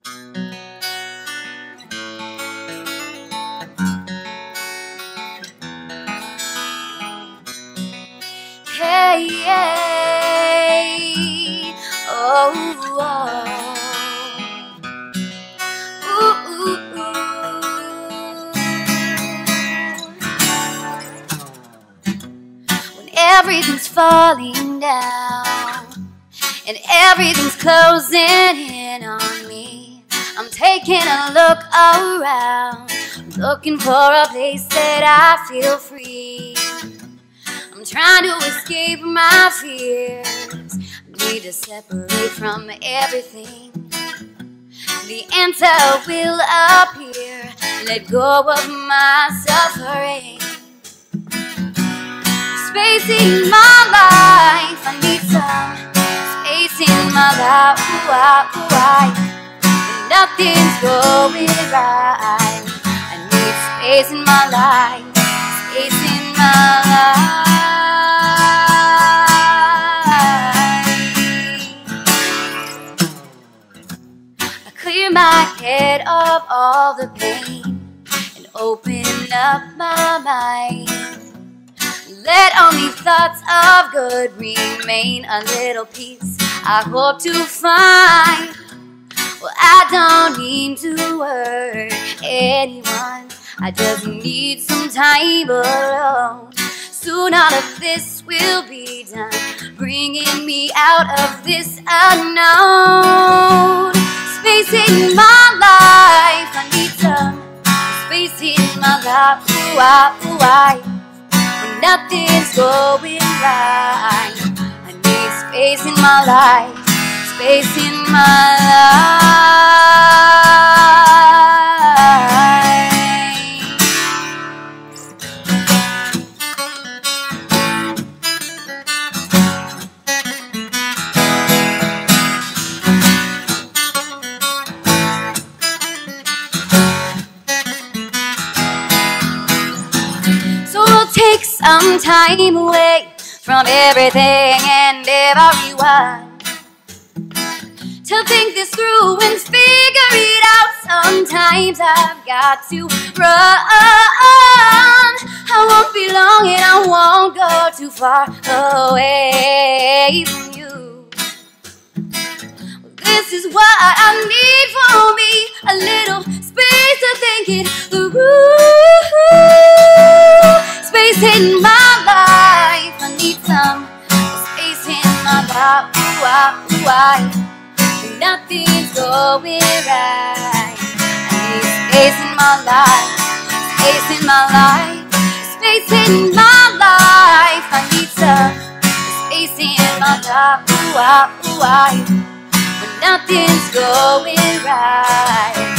Hey, hey, oh, oh. Ooh, ooh, ooh. When everything's falling down and everything's closing in on me, I'm taking a look around, looking for a place that I feel free. I'm trying to escape my fears, need to separate from everything. The answer will appear, let go of my suffering. Space in my life, I need some space in my life. When nothing's going right, I need space in my life, space in my life. I clear my head of all the pain and open up my mind. Let only thoughts of good remain, a little peace I hope to find. Well, I don't mean to hurt anyone, I just need some time alone. Soon all of this will be done, bringing me out of this unknown. Space in my life, I need some space in my life. When nothing's going right, I need space in my life, space in my Take some time away from everything and everyone to think this through and figure it out. Sometimes I've got to run. I won't be long and I won't go too far away from you. Well, this is what I need for me, a little space to think it through. Space in my life, I need some space in my life. When nothing's going right, I need space in my life, space in my life, space in my life. I need some space in my life. When nothing's going right.